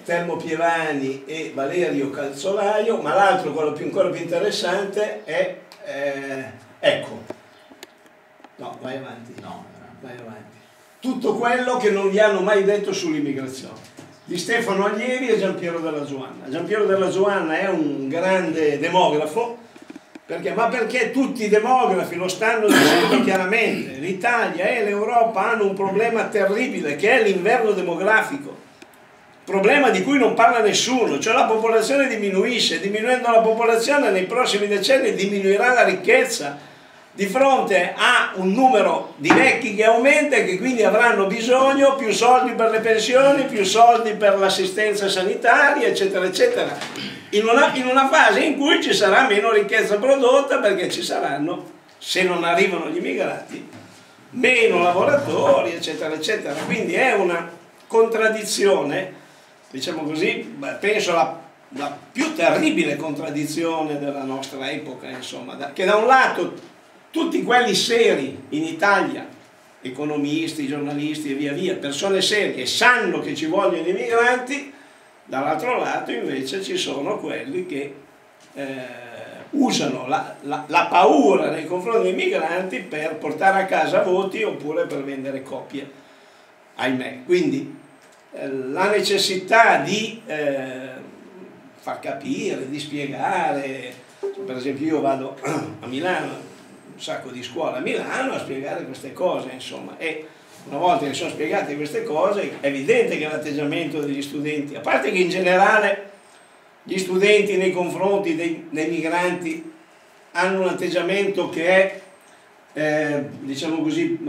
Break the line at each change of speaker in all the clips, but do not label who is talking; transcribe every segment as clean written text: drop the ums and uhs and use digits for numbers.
Telmo Pievani e Valerio Calzolaio, ma l'altro, quello ancora più interessante, è ecco, no, vai avanti,
No,
vai avanti. Tutto quello che non vi hanno mai detto sull'immigrazione, di Stefano Aglieri e Giampiero Della Zuanna. Giampiero Della Zuanna è un grande demografo, ma perché tutti i demografi lo stanno dicendo chiaramente, l'Italia e l'Europa hanno un problema terribile che è l'inverno demografico, problema di cui non parla nessuno, cioè la popolazione diminuisce, diminuendo la popolazione nei prossimi decenni diminuirà la ricchezza, di fronte a un numero di vecchi che aumenta e che quindi avranno bisogno più soldi per le pensioni, più soldi per l'assistenza sanitaria, eccetera, eccetera, in una fase in cui ci sarà meno ricchezza prodotta perché ci saranno, se non arrivano gli immigrati, meno lavoratori, eccetera, eccetera. Quindi è una contraddizione, diciamo così, penso la più terribile contraddizione della nostra epoca, insomma, che da un lato tutti quelli seri in Italia, economisti, giornalisti e via via, persone serie, sanno che ci vogliono i migranti, dall'altro lato invece ci sono quelli che usano la paura nei confronti dei migranti per portare a casa voti oppure per vendere copie, ahimè. Quindi la necessità di far capire, di spiegare, per esempio io vado a Milano, un sacco di scuole a Milano a spiegare queste cose, insomma, e una volta che sono spiegate queste cose è evidente che l'atteggiamento degli studenti, a parte che in generale gli studenti nei confronti dei migranti hanno un atteggiamento che è, diciamo così,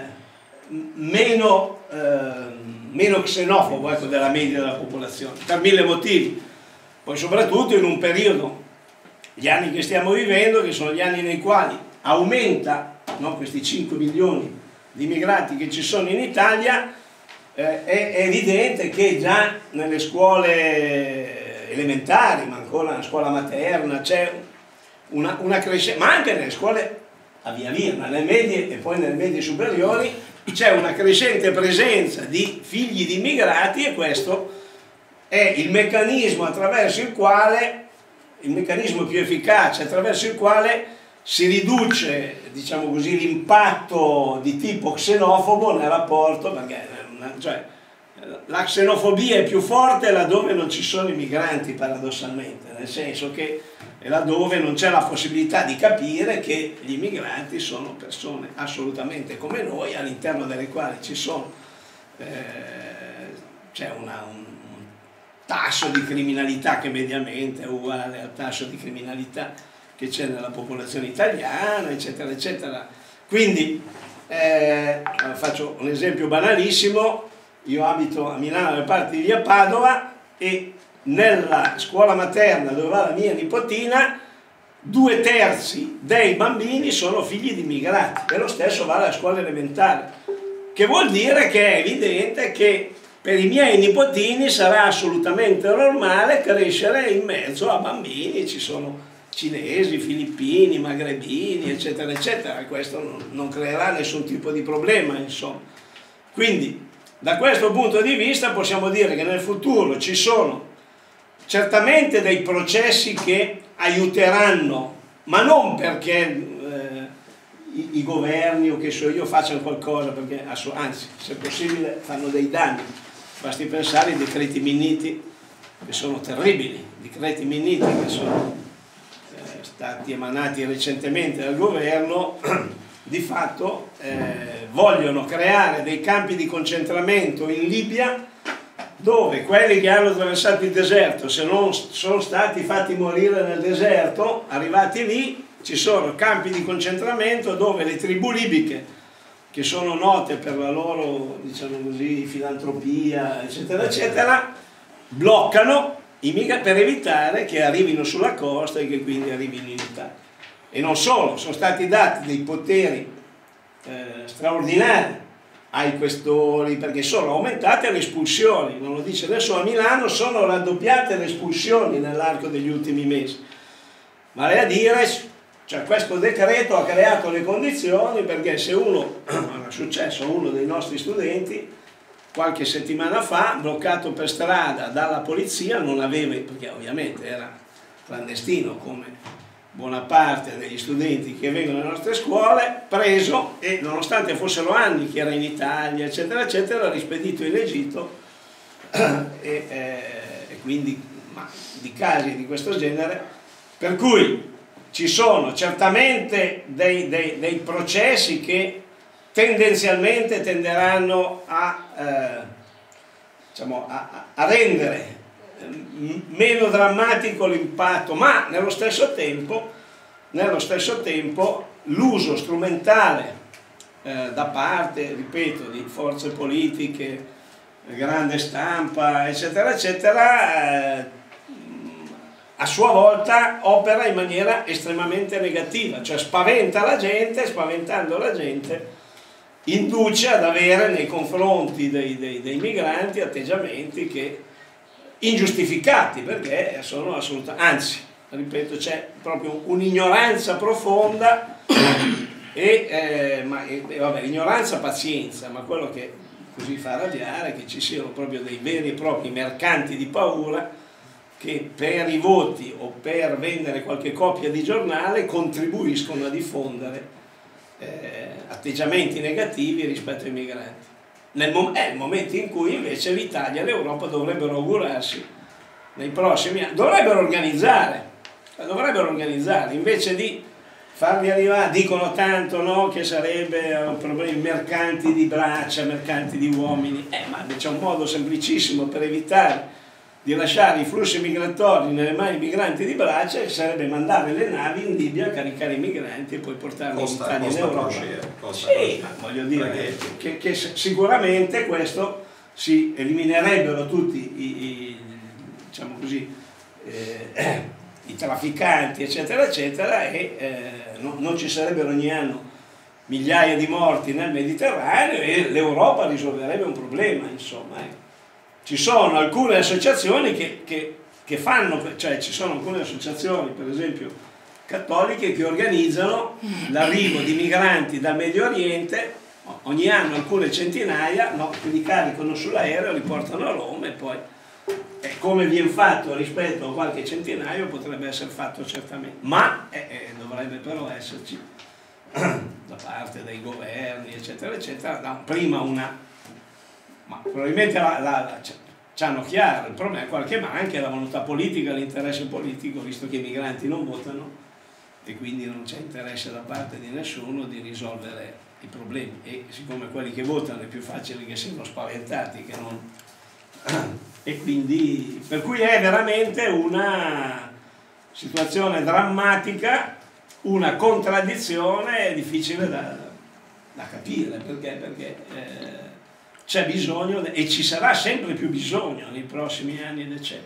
meno xenofobo, ecco, della media della popolazione, per mille motivi, poi soprattutto in un periodo, gli anni che stiamo vivendo, che sono gli anni nei quali aumenta, no, questi 5 milioni di immigrati che ci sono in Italia, è evidente che già nelle scuole elementari, ma ancora nella scuola materna, c'è una crescente, ma anche nelle scuole a via via, nelle medie e poi nelle medie superiori, c'è una crescente presenza di figli di immigrati e questo è il meccanismo attraverso il quale, il meccanismo più efficace attraverso il quale si riduce, diciamo così, l'impatto di tipo xenofobo nel rapporto, perché cioè, la xenofobia è più forte laddove non ci sono i migranti, paradossalmente, nel senso che è laddove non c'è la possibilità di capire che gli immigranti sono persone assolutamente come noi, all'interno delle quali ci sono c'è un tasso di criminalità che mediamente è uguale al tasso di criminalità che c'è nella popolazione italiana, eccetera, eccetera. Quindi faccio un esempio banalissimo: io abito a Milano, nelle parti di via Padova, e nella scuola materna dove va la mia nipotina 2/3 dei bambini sono figli di immigrati, e lo stesso va alla scuola elementare, che vuol dire che è evidente che per i miei nipotini sarà assolutamente normale crescere in mezzo a bambini, ci sono cinesi, filippini, magrebini, eccetera, eccetera, e questo non creerà nessun tipo di problema, insomma. Quindi, da questo punto di vista possiamo dire che nel futuro ci sono certamente dei processi che aiuteranno, ma non perché i governi o che so io facciano qualcosa, perché anzi, se possibile, fanno dei danni. Basti pensare ai decreti Minniti, che sono terribili, decreti Minniti che sono stati emanati recentemente dal governo, di fatto vogliono creare dei campi di concentramento in Libia, dove quelli che hanno attraversato il deserto, se non sono stati fatti morire nel deserto, arrivati lì ci sono campi di concentramento dove le tribù libiche, che sono note per la loro, diciamo così, filantropia, eccetera, eccetera, bloccano per evitare che arrivino sulla costa e che quindi arrivino in Italia. E non solo, sono stati dati dei poteri straordinari ai questori, perché sono aumentate le espulsioni, non lo dice adesso, a Milano sono raddoppiate le espulsioni nell'arco degli ultimi mesi. Vale a dire, cioè, questo decreto ha creato le condizioni perché se uno, è successo a uno dei nostri studenti, qualche settimana fa, bloccato per strada dalla polizia, non aveva, perché ovviamente era clandestino come buona parte degli studenti che vengono alle nostre scuole, preso e nonostante fossero anni che era in Italia, eccetera, eccetera, rispedito in Egitto e quindi di casi di questo genere, per cui ci sono certamente dei processi che tendenzialmente tenderanno diciamo, a rendere meno drammatico l'impatto, ma nello stesso tempo l'uso strumentale da parte, ripeto, di forze politiche, grande stampa, eccetera, eccetera, a sua volta opera in maniera estremamente negativa, cioè spaventa la gente, spaventando la gente induce ad avere nei confronti dei migranti atteggiamenti che ingiustificati, perché sono assolutamente, anzi, ripeto, c'è proprio un'ignoranza profonda vabbè, ignoranza, pazienza, ma quello che così fa arrabbiare è che ci siano proprio dei veri e propri mercanti di paura che per i voti o per vendere qualche copia di giornale contribuiscono a diffondere atteggiamenti negativi rispetto ai migranti. È il momento in cui invece l'Italia e l'Europa dovrebbero augurarsi nei prossimi anni, dovrebbero organizzare invece di farli arrivare, dicono tanto, no, che sarebbe un problema, mercanti di braccia, mercanti di uomini, ma c'è un modo semplicissimo per evitare di lasciare i flussi migratori nelle mani migranti di braccia, che sarebbe mandare le navi in Libia a caricare i migranti e poi portarli in Italia e in Europa. Sì, voglio dire che sicuramente questo si eliminerebbero tutti diciamo così, i trafficanti, eccetera, eccetera, e non ci sarebbero ogni anno migliaia di morti nel Mediterraneo e l'Europa risolverebbe un problema, insomma. Ci sono alcune associazioni che fanno, cioè ci sono alcune associazioni, per esempio cattoliche, che organizzano l'arrivo di migranti dal Medio Oriente, ogni anno alcune centinaia, no, li caricano sull'aereo, li portano a Roma e poi come viene fatto rispetto a qualche centinaio potrebbe essere fatto certamente, ma dovrebbe però esserci da parte dei governi, eccetera, eccetera, prima ma probabilmente c'hanno chiaro il problema, ma anche la volontà politica, l'interesse politico, visto che i migranti non votano e quindi non c'è interesse da parte di nessuno di risolvere i problemi, e siccome quelli che votano è più facile che siano spaventati che non... e quindi per cui è veramente una situazione drammatica, una contraddizione difficile da capire, perché c'è bisogno e ci sarà sempre più bisogno nei prossimi anni e decenni.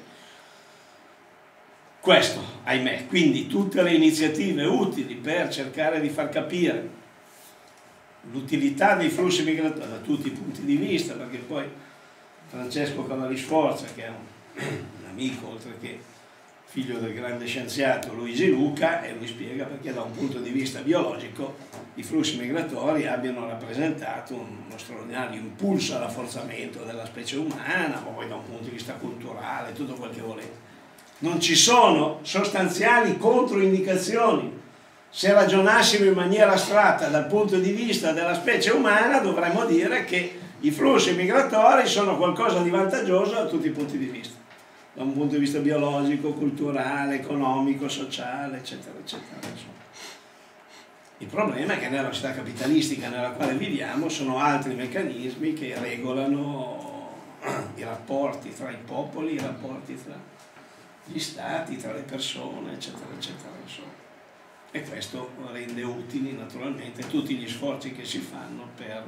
Questo, ahimè, quindi tutte le iniziative utili per cercare di far capire l'utilità dei flussi migratori da tutti i punti di vista, perché poi Francesco Cavalli Sforza, che è un amico oltre che figlio del grande scienziato Luigi Luca, e lui spiega perché da un punto di vista biologico i flussi migratori abbiano rappresentato uno straordinario impulso al rafforzamento della specie umana, ma poi da un punto di vista culturale, tutto quel che volete. Non ci sono sostanziali controindicazioni. Se ragionassimo in maniera astratta dal punto di vista della specie umana, dovremmo dire che i flussi migratori sono qualcosa di vantaggioso da tutti i punti di vista, da un punto di vista biologico, culturale, economico, sociale, eccetera, eccetera. Il problema è che nella società capitalistica nella quale viviamo sono altri meccanismi che regolano i rapporti tra i popoli, i rapporti tra gli stati, tra le persone, eccetera, eccetera. E questo rende utili naturalmente tutti gli sforzi che si fanno per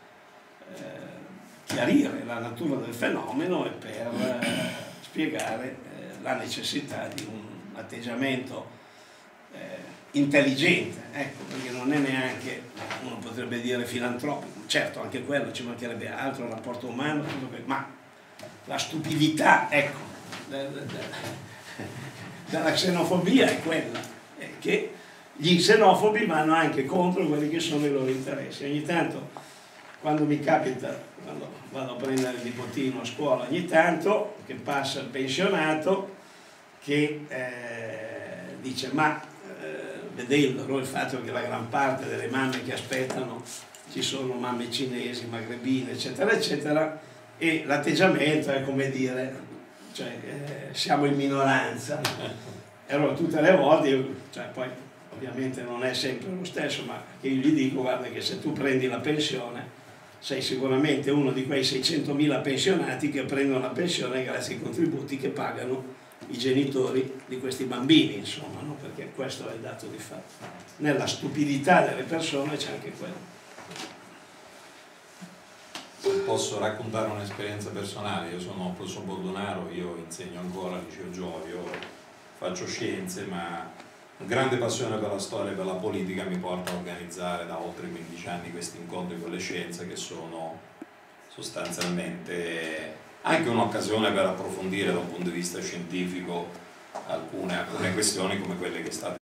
chiarire la natura del fenomeno e per spiegare la necessità di un atteggiamento intelligente, ecco, perché non è neanche, uno potrebbe dire filantropico, certo anche quello, ci mancherebbe altro, il rapporto umano, tutto quello, ma la stupidità, ecco, della xenofobia è quella, che gli xenofobi vanno anche contro quelli che sono i loro interessi. Ogni tanto quando mi capita, quando vado a prendere il nipotino a scuola ogni tanto, che passa il pensionato, che dice vedendo il fatto che la gran parte delle mamme che aspettano ci sono mamme cinesi, magrebine, eccetera, eccetera, e l'atteggiamento è come dire, cioè, siamo in minoranza. E allora tutte le volte, cioè, poi ovviamente non è sempre lo stesso, ma che io gli dico, guarda che se tu prendi la pensione, sei sicuramente uno di quei 600.000 pensionati che prendono la pensione grazie ai contributi che pagano i genitori di questi bambini, insomma, no? Perché questo è il dato di fatto. Nella stupidità delle persone c'è anche quello.
Posso raccontare un'esperienza personale? Io sono professor Bordonaro, io insegno ancora al Liceo Gioio, faccio scienze, ma una grande passione per la storia e per la politica mi porta a organizzare da oltre 15 anni questi incontri con le scienze, che sono sostanzialmente anche un'occasione per approfondire da un punto di vista scientifico alcune questioni come quelle che state